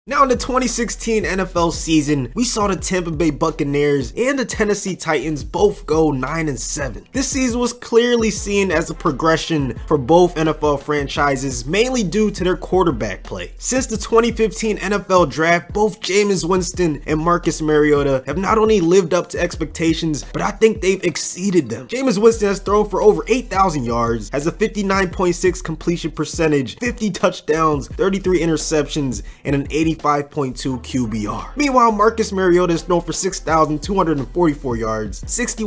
Now in the 2016 NFL season, we saw the Tampa Bay Buccaneers and the Tennessee Titans both go 9-7. This season was clearly seen as a progression for both NFL franchises, mainly due to their quarterback play. Since the 2015 NFL Draft, both Jameis Winston and Marcus Mariota have not only lived up to expectations, but I think they've exceeded them. Jameis Winston has thrown for over 8,000 yards, has a 59.6 completion percentage, 50 touchdowns, 33 interceptions, and an 85.2 QBR. Meanwhile, Marcus Mariota is thrown for 6,244 yards,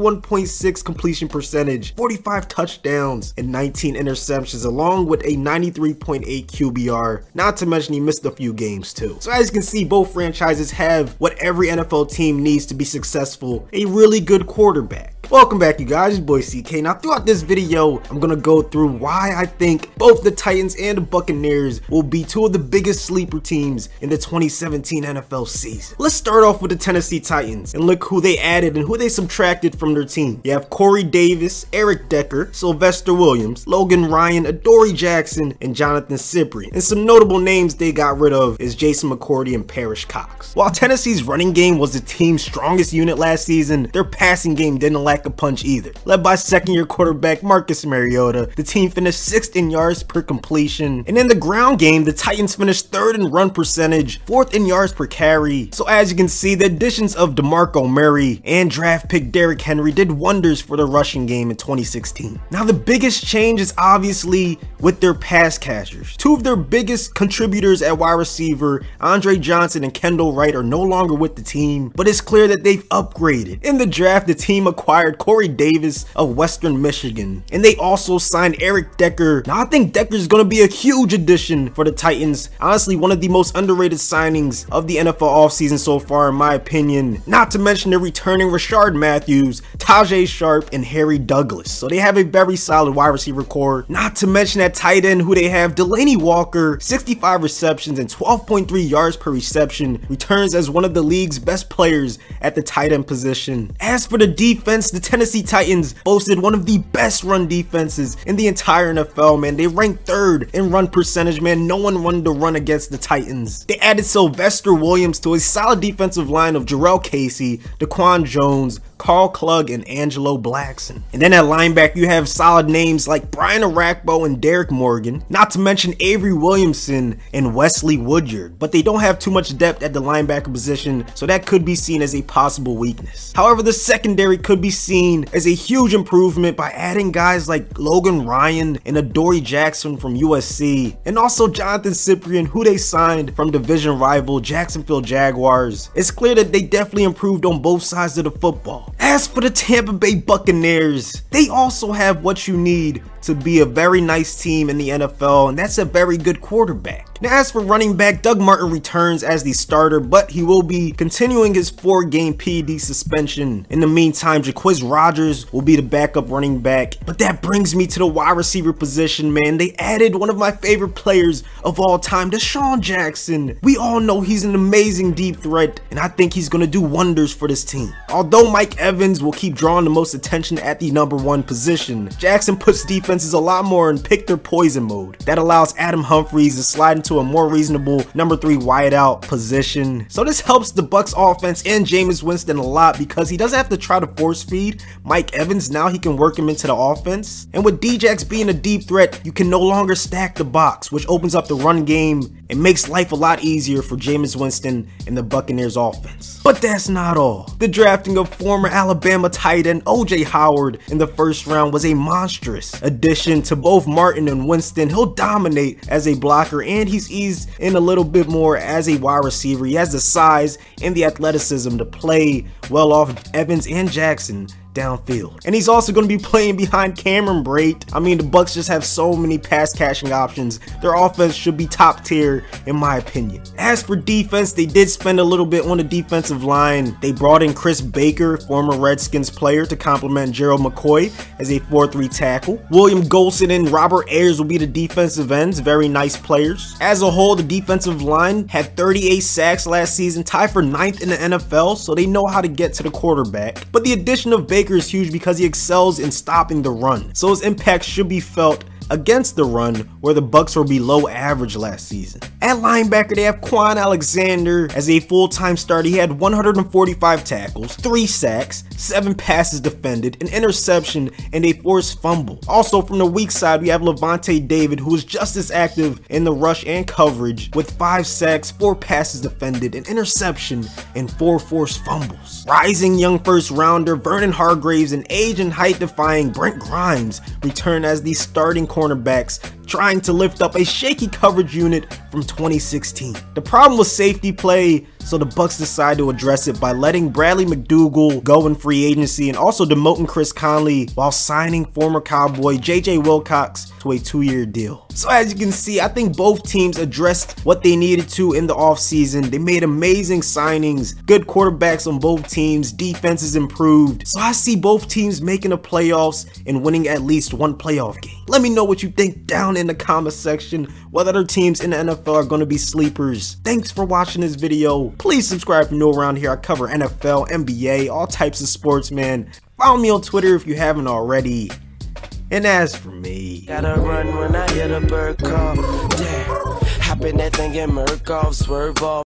61.6 completion percentage, 45 touchdowns, and 19 interceptions, along with a 93.8 QBR, not to mention he missed a few games too. So as you can see, both franchises have what every NFL team needs to be successful: a really good quarterback. Welcome back, you guys, it's your boy CK. Now throughout this video, I'm gonna go through why I think both the Titans and the Buccaneers will be two of the biggest sleeper teams in the 2017 NFL season. Let's start off with the Tennessee Titans and look who they added and who they subtracted from their team. You have Corey Davis, Eric Decker, Sylvester Williams, Logan Ryan, Adoree Jackson, and Jonathan Cyprien. And some notable names they got rid of is Jason McCourty and Parrish Cox. While Tennessee's running game was the team's strongest unit last season, their passing game didn't lack a punch either. Led by second-year quarterback Marcus Mariota, the team finished 6th in yards per completion. And in the ground game, the Titans finished 3rd in run percentage, 4th in yards per carry. So as you can see, the additions of DeMarco Murray and draft pick Derrick Henry did wonders for the rushing game in 2016. Now the biggest change is obviously with their pass catchers. Two of their biggest contributors at wide receiver, Andre Johnson and Kendall Wright, are no longer with the team, but it's clear that they've upgraded. In the draft, the team acquired Corey Davis of Western Michigan, and they also signed Eric Decker. Now I think Decker is going to be a huge addition for the Titans. Honestly, one of the most underrated signings of the NFL offseason so far, in my opinion. Not to mention they're returning Rashard Matthews, Tajae Sharpe, and Harry Douglas. So they have a very solid wide receiver core. Not to mention at tight end who they have, Delanie Walker, 65 receptions and 12.3 yards per reception, returns as one of the league's best players at the tight end position. As for the defense, the Tennessee Titans boasted one of the best run defenses in the entire NFL, man. They ranked 3rd in run percentage, man. No one wanted to run against the Titans. They added Sylvester Williams to a solid defensive line of Jarrell Casey, Daquan Jones, Carl Klug, and Angelo Blackson. And then at linebacker, you have solid names like Brian Arakpo and Derek Morgan, not to mention Avery Williamson and Wesley Woodyard. But they don't have too much depth at the linebacker position, so that could be seen as a possible weakness. However, the secondary could be seen as a huge improvement by adding guys like Logan Ryan and Adoree Jackson from USC, and also Jonathan Cyprien, who they signed from division rival Jacksonville Jaguars. It's clear that they definitely improved on both sides of the football. As for the Tampa Bay Buccaneers, they also have what you need to be a very nice team in the NFL, and that's a very good quarterback. Now as for running back, Doug Martin returns as the starter, but he will be continuing his 4-game PED suspension. In the meantime, Jacquizz Rodgers will be the backup running back. But that brings me to the wide receiver position, man. They added one of my favorite players of all time, DeSean Jackson. We all know he's an amazing deep threat, and I think he's going to do wonders for this team. Although Mike Evans will keep drawing the most attention at the #1 position, Jackson puts defenses a lot more in pick their poison mode. That allows Adam Humphries to slide into a more reasonable #3 wideout position. So this helps the Bucs offense and Jameis Winston a lot because he doesn't have to try to force feed Mike Evans. Now he can work him into the offense. And with Djax being a deep threat, you can no longer stack the box, which opens up the run game and makes life a lot easier for Jameis Winston and the Buccaneers offense. But that's not all. The drafting of former Alabama tight end OJ Howard in the 1st round was a monstrous addition to both Martin and Winston. He'll dominate as a blocker, and he's eased in a little bit more as a wide receiver. He has the size and the athleticism to play well off Evans and Jackson downfield. And he's also going to be playing behind Cameron Brate. I mean, the Bucs just have so many pass catching options. Their offense should be top tier in my opinion. As for defense, they did spend a little bit on the defensive line. They brought in Chris Baker, former Redskins player, to complement Gerald McCoy as a 4-3 tackle. William Golson and Robert Ayers will be the defensive ends, very nice players. As a whole, the defensive line had 38 sacks last season, tied for 9th in the NFL, so they know how to get to the quarterback. But the addition of Baker is huge because he excels in stopping the run, so his impact should be felt against the run, where the Bucs were below average last season. At linebacker, they have Quan Alexander. As a full-time starter, he had 145 tackles, 3 sacks, 7 passes defended, an interception, and a forced fumble. Also from the weak side, we have Lavonte David, who is just as active in the rush and coverage with 5 sacks, 4 passes defended, an interception, and 4 forced fumbles. Rising young first rounder Vernon Hargreaves and age and height defying Brent Grimes return as the starting cornerbacks, trying to lift up a shaky coverage unit from 2016. The problem was safety play, so the Bucs decide to address it by letting Bradley McDougald go in free agency and also demoting Chris Conley while signing former Cowboy JJ Wilcox to a 2-year deal. So as you can see, I think both teams addressed what they needed to in the offseason. They made amazing signings, good quarterbacks on both teams, defenses improved. So I see both teams making the playoffs and winning at least one playoff game. Let me know what you think down in the comment section. What other teams in the NFL are going to be sleepers? Thanks for watching this video. Please subscribe if you're new around here. I cover NFL, NBA, all types of sports, man. Follow me on Twitter if you haven't already. And as for me, gotta run when I hear the bird call. Damn, hop in that thing and Murkoff, swerve off.